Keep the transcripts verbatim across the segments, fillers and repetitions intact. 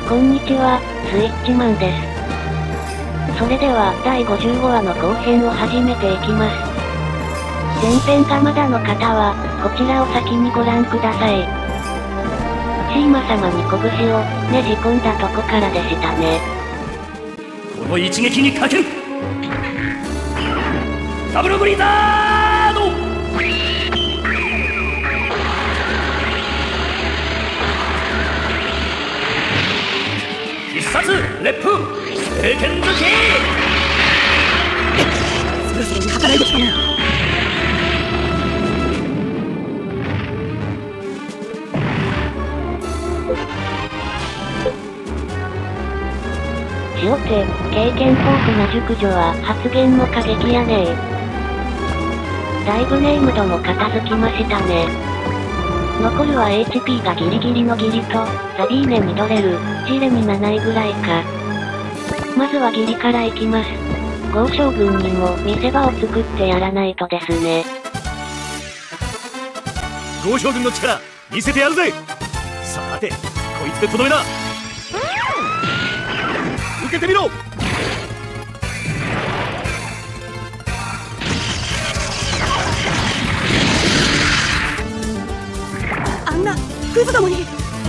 こんにちは、スイッチマンです。それでは、だいごじゅうごわの後編を始めていきます。前編がまだの方は、こちらを先にご覧ください。シーマ様に拳をねじ込んだとこからでしたね。 この一撃にかけるダブルブリザード。必殺烈風聖剣抜き。 そろそろに計らいできたな。 塩手、経験豊富な熟女は発言も過激やねー。だいぶネームドも片付きましたね。残るは エイチピー がギリギリのギリと、ザビーネミドレル、ジレミなないぐらいか。まずはギリからいきます。豪将軍にも見せ場を作ってやらないとですね。 豪将軍の力、見せてやるぜ。さて、こいつでとどめだ。受けてみろ。 あんなクズどもに。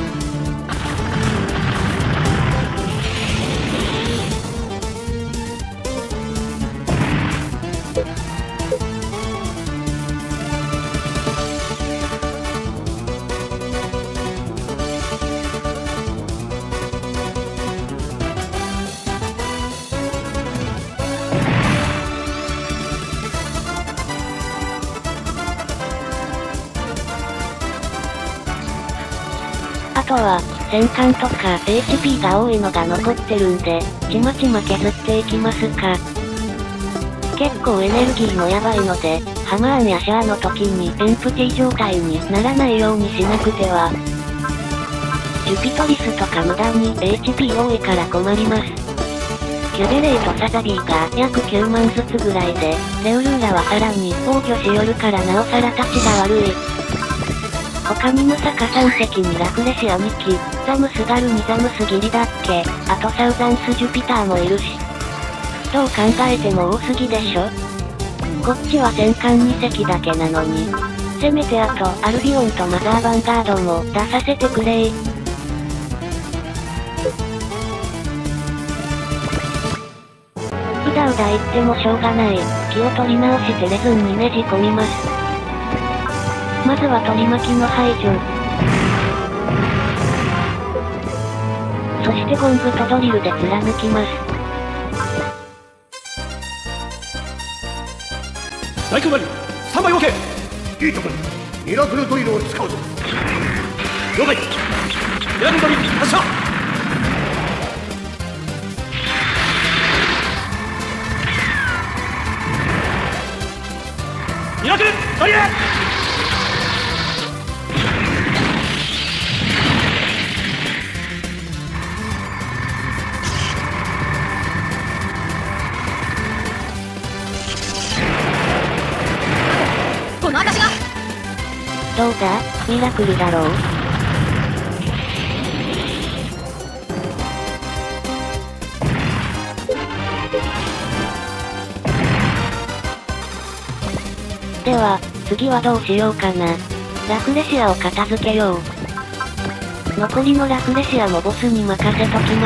あとは、戦艦とか エイチピー が多いのが残ってるんで、ちまちま削っていきますか。結構エネルギーもやばいので、ハマーンやシャアの時にエンプティ状態にならないようにしなくては。ジュピトリスとか無駄に エイチピー 多いから困ります。キュベレイとサザビーが約きゅうまんずつぐらいで、レオルーラはさらに防御しよるからなおさら立ちが悪い。他にムサカさん隻にラフレシアに機、ザムスガルにザムスギリだっけ、あとサウザンスジュピターもいるし。どう考えても多すぎでしょ。こっちは戦艦に隻だけなのに。せめてあとアルビオンとマザーヴァンガードも出させてくれー。うだうだ言ってもしょうがない。気を取り直してレズンにねじ込みます。まずは取り巻きの排除。そしてゴングとドリルで貫きます。 大工マリ、スタンバイオーケー。 いいとも、ミラクルドリルを使うぞ。 了解。ミラクルドリル発射。ミラクルドリル。 この私が。 どうだ、ミラクルだろう。では、次はどうしようかな。ラフレシアを片付けよう。残りのラフレシアもボスに任せときます。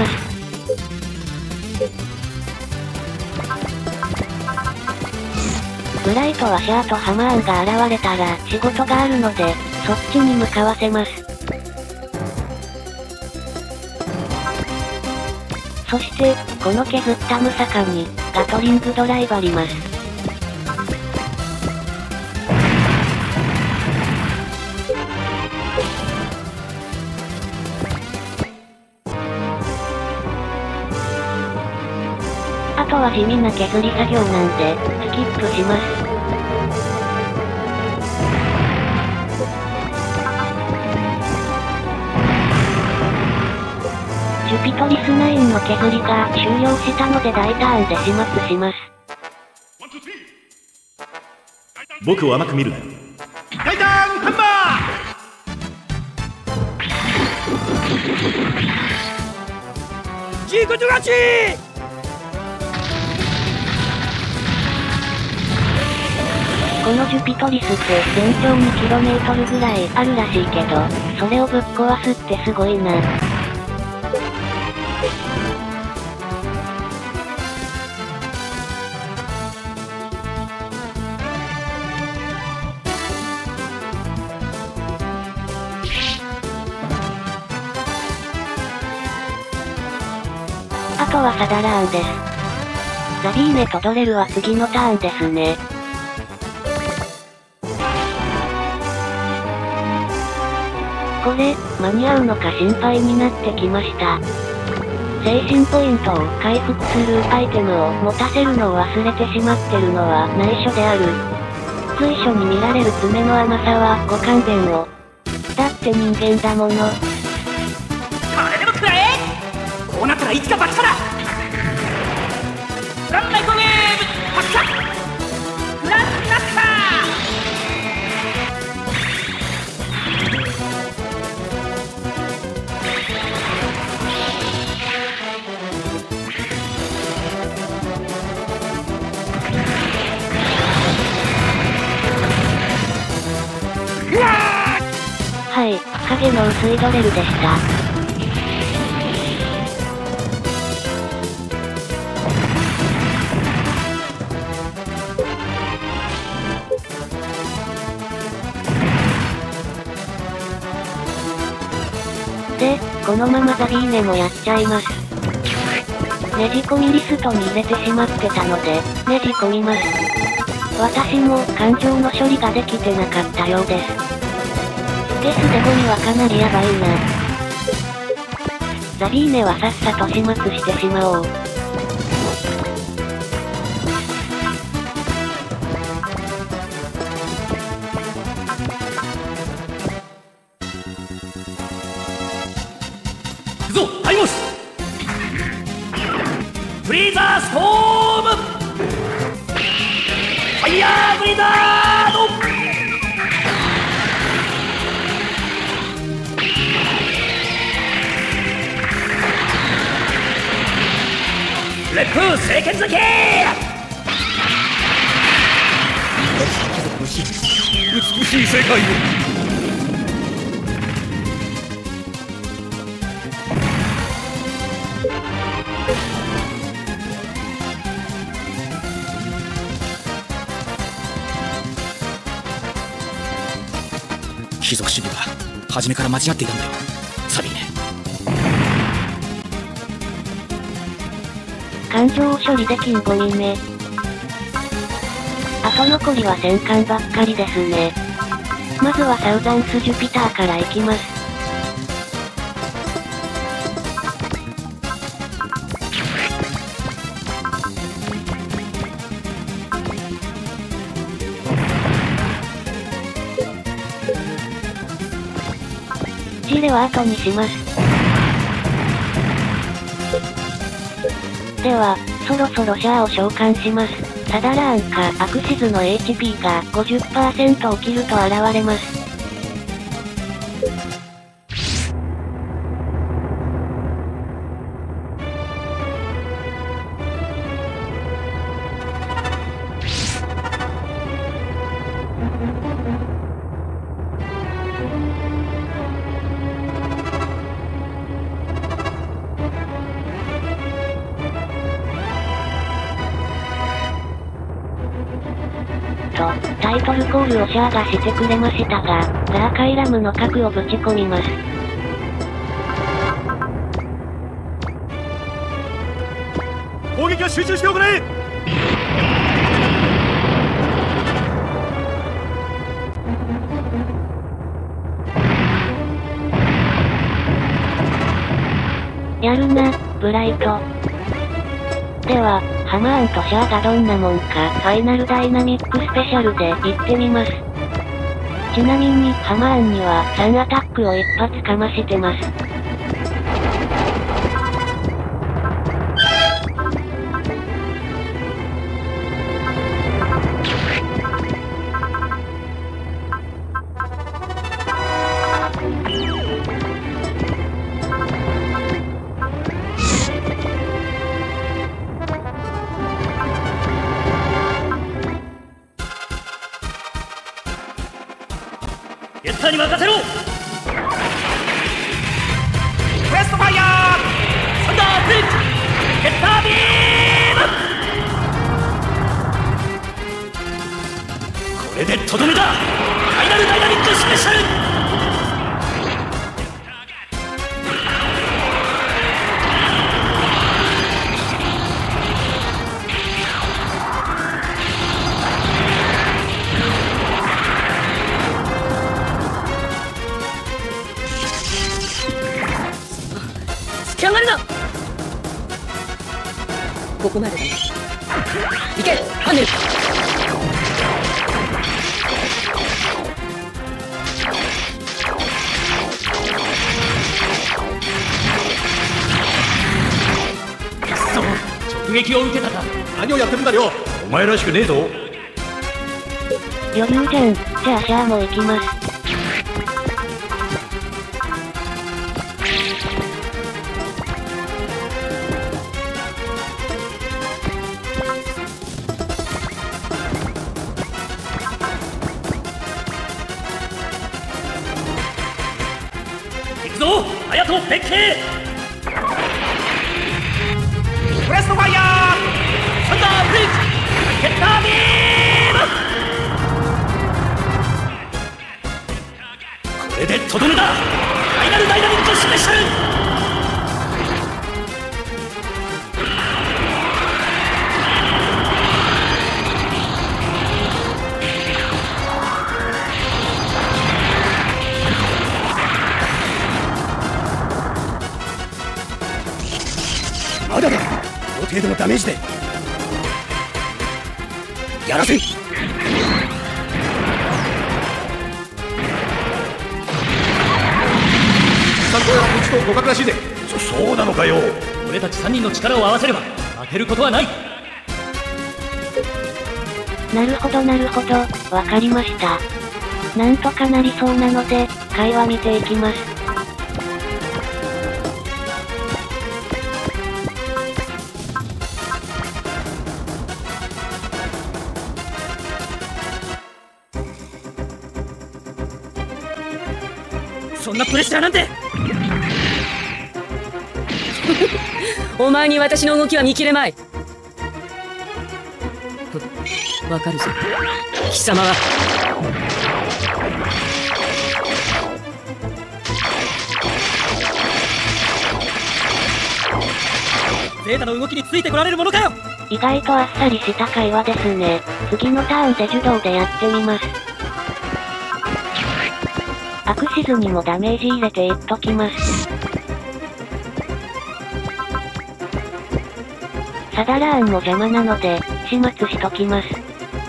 ブライトはシャアとハマーンが現れたら仕事があるので、そっちに向かわせます。そして、この削ったムサカに、ガトリングドライバります。あとは地味な削り作業なんで、スキップします。ジュピトリスナインの削りが終了したので大ターンで始末します。 僕を甘く見るなよ。 大胆ハンマー。 ちぐち勝ち。 このジュピトリスって全長にキロメートルぐらいあるらしいけど、それをぶっ壊すってすごいな。あとはサダラーンです。ザリーネとドレルは次のターンですね。これ、間に合うのか心配になってきました。精神ポイントを回復するアイテムを持たせるのを忘れてしまってるのは内緒である。随所に見られる爪の甘さはご勘弁を。だって人間だもの。 これでも食らえ。こうなったらいつか爆破だ。フランマイクロウェーブ発射。フランナッカはい、影の薄いドレルでした。で、このままザリーネもやっちゃいます。ねじ込みリストに入れてしまってたので、ねじ込みます。私も感情の処理ができてなかったようです。ゲスデゴミはかなりヤバいな。ザリーネはさっさと始末してしまおう。 行くぞタイモス。フリーザーストーム。ファイヤーブリザード。レップ聖剣付け。美しい世界を。 貴族主義は初めから間違っていたんだよ、サリーネ。 感情を処理できんゴミめ。あと残りは戦艦ばっかりですね。まずはサウザンス・ジュピターから行きます。ジレは後にします。では、そろそろシャアを召喚します。サダラーンかアクシズの エイチピー が ごじゅっパーセント を切ると現れます。と、タイトルコールをシャアがしてくれましたが、ザーカイラムの核をぶち込みます。 攻撃は集中して行え。 やるな、ブライト。では、ハマーンとシャアがどんなもんか、ファイナルダイナミックスペシャルで行ってみます。ちなみに、ハマーンにはさんアタックを一発かましてます。 とどめだ。ファイナルダイナミックスペシャル。突き上がるな。ここまでだ。行けハンネル。直撃を受けたか。 何をやってるんだよ。お前らしくねえぞ。 余裕じゃん。じゃあシャアも行きます。 行くぞ隼人ベッケー。 ブレストファイヤー。 サンダーブリッジゲッタービーム。これでとどめだ。ファイナルダイナミックスペシャル。 まだだ。同程度のダメージでやらせ。参考やこっちと互角らしいぜ。そそうなのかよ。 俺たちさんにんの力を合わせれば負けることはない。 なるほどなるほど、わかりました。なんとかなりそうなので、会話見ていきます。 そんなプレッシャーなんて。 お前に私の動きは見切れまい。わかるぞ貴様は。 ゼータの動きについてこられるものかよ。 意外とあっさりした会話ですね。次のターンで受動でやってみます。アクシズにもダメージ入れていっときます。サダラーンも邪魔なので、始末しときます。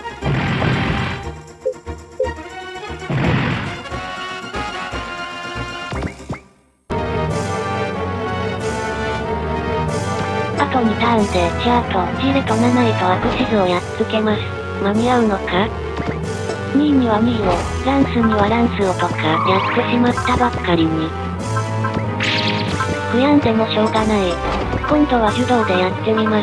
あとにターンでシャアとジレとナナイとアクシズをやっつけます。間に合うのか？にいにはにいを、ランスにはランスをとかやってしまったばっかりに。悔やんでもしょうがない。今度は受動でやってみます。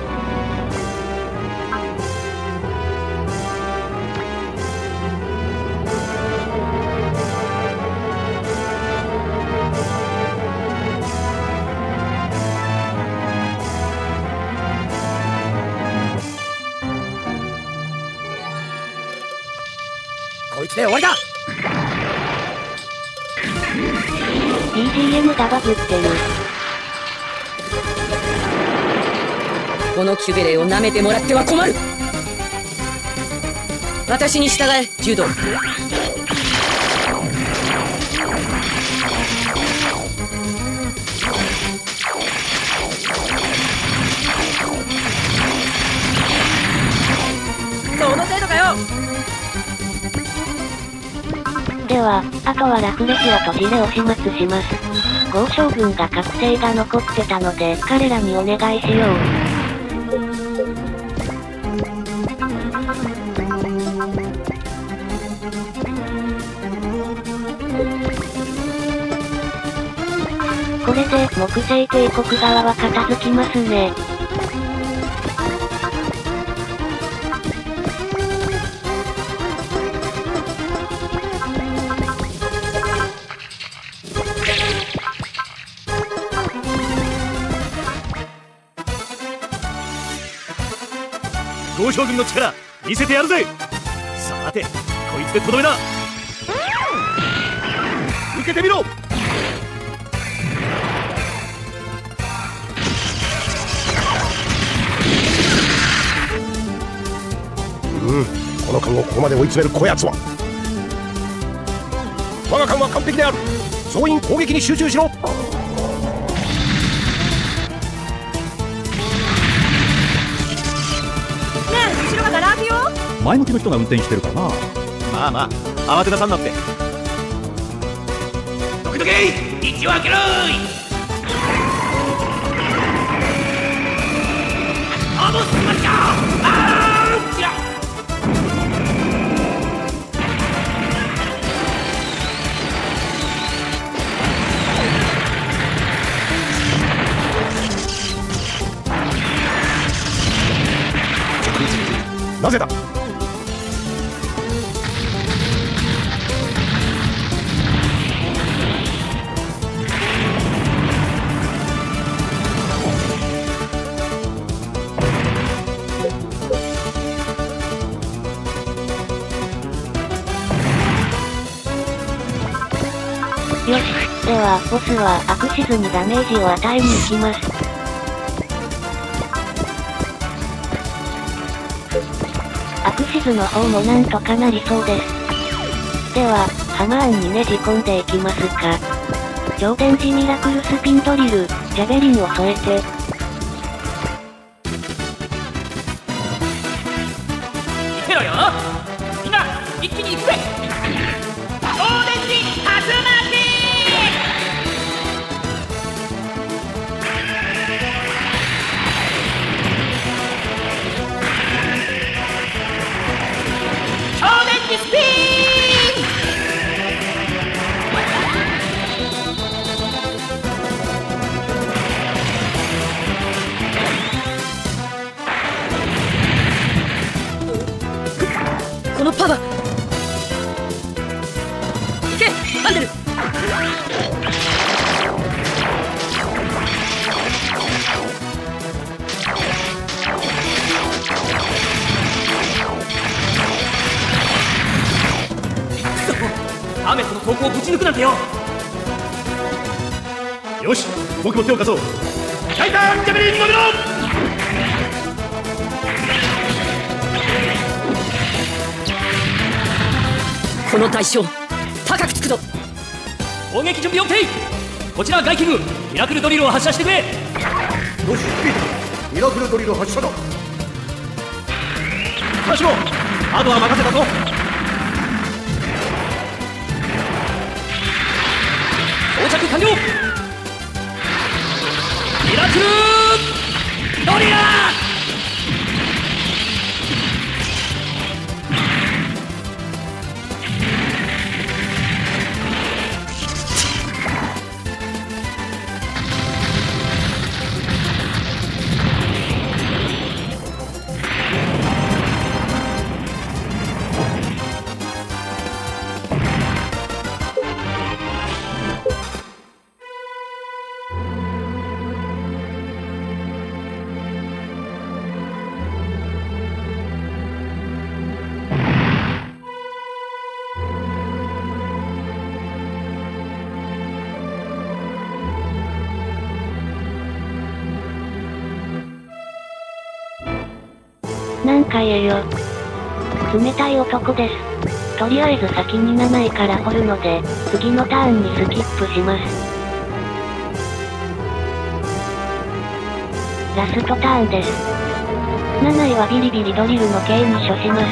こいつで終わりだ。 ビージーエム がバグってる。 このキュベレーを舐めてもらっては困る。私に従え柔道。 その程度かよ。 では、あとはラフレシアとジレを始末します。豪将軍が覚醒が残ってたので、彼らにお願いしよう。これで、木星帝国側は片付きますね。 豪将軍の力見せてやるぜ。さてこいつでとどめだ。受けてみろ。 うん、この艦をここまで追い詰めるこやつは。我が艦は完璧である。総員攻撃に集中しろ。 ねえ、後ろがガラ空きよ。 前向きの人が運転してるからな。まあまあ慌てなさんなって。 どけどけ、道を開けろい。あのすまっちゃあーんちら。 なぜだ。 よし、では、ボスはアクシズにダメージを与えに行きます。アクシズの方もなんとかなりそうです。では、ハマーンにねじ込んでいきますか。超電磁ミラクルスピンドリル、ジャベリンを添えて。 行けろよ。みんな、一気に行くぜ。超電磁竜巻。超電磁スピーン。 このパワー。いけ、ハンデル。 アメスの投稿をぶち抜くなんてよ。 よし、僕も手を貸そう。 タイタンジャベリンゴミロ。 この対象高くつくぞ。 攻撃準備 OK。 こちら外機軍、ミラクルドリルを発射してくれ。 よし、ピート、ミラクルドリル発射だ。 田代、あとは任せたぞ。 到着完了。ミラクルドリラー。 なんか言えよ。冷たい男です。とりあえず先になないから掘るので、次のターンにスキップします。ラストターンです。なないはビリビリドリルの刑に処します。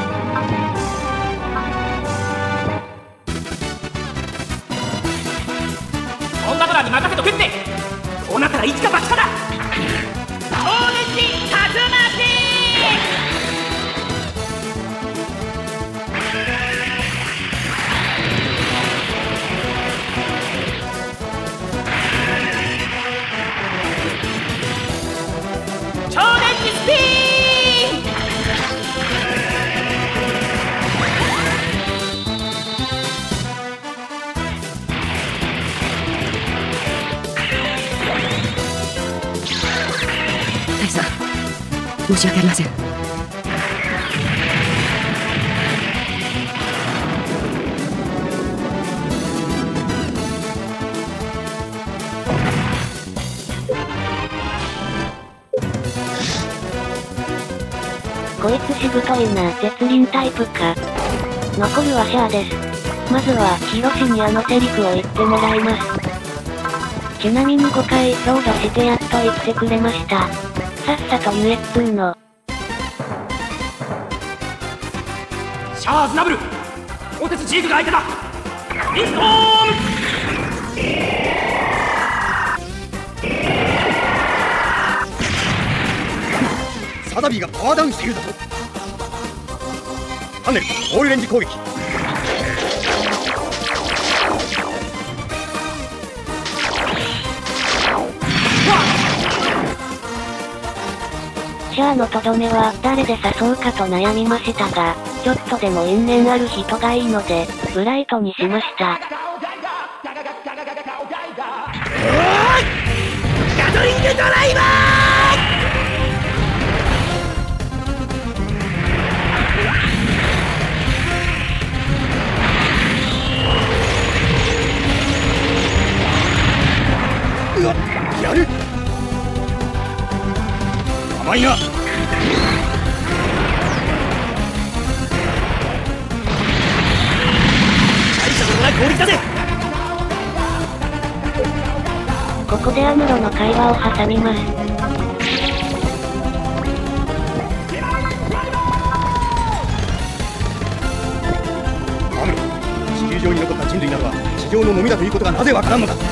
オンダドラに任せとけって。こうなったら一か八かだ。超電磁竜巻。超電磁スピーン。 大佐、申し訳ありません。 こいつしぶといな。絶輪タイプか。残るはシャアです。まずは、ヒロシにあのセリフを言ってもらいます。ちなみにごかい、ロードしてやっと言ってくれました。さっさと言えっつーの。 シャアーズナブル鋼鉄ジークが相手だ。インストーム。 サダビーがパワーダウンしているだと。ハンネルオールレンジ攻撃。 シャアのとどめは誰で誘うかと悩みましたが、ちょっとでも因縁ある人がいいので、ブライトにしました。 ガトリングドライバー。うわ、やる。甘いな。 攻撃だぜ。 ここでアムロの会話を挟みます。 アムロ、地球上に残った人類などは地上の飲みだということがなぜわからんのだ。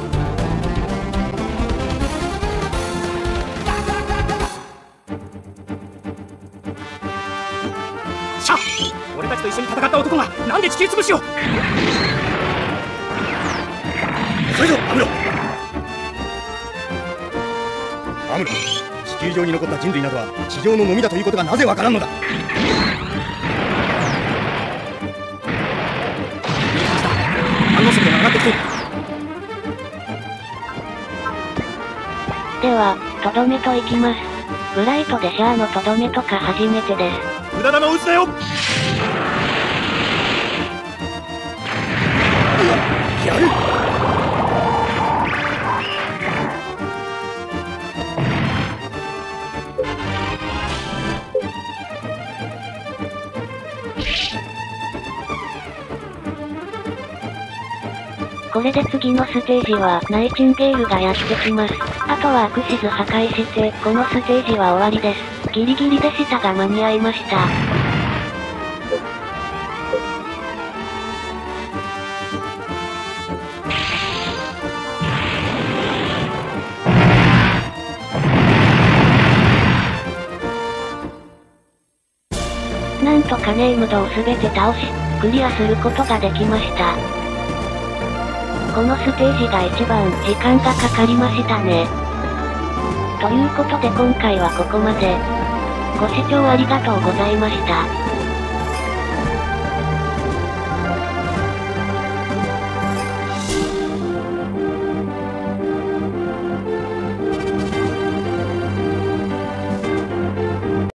シャア、俺たちと一緒に戦った男がなんで地球潰しを。 それぞアムロ。アムロ、地球上に残った人類などは地上の飲みだということがなぜわからんのだ。反応速度が上がってきている。 では、とどめといきます。ブライトでシャアのとどめとか初めてです。 無駄玉打つなよ。 やる。 これで次のステージはナイチンゲールがやってきます。あとはアクシズ破壊して、このステージは終わりです。ギリギリでしたが間に合いました。なんとかネームドをすべて倒し、クリアすることができました。このステージが一番時間がかかりましたね。ということで今回はここまで。ご視聴ありがとうございました。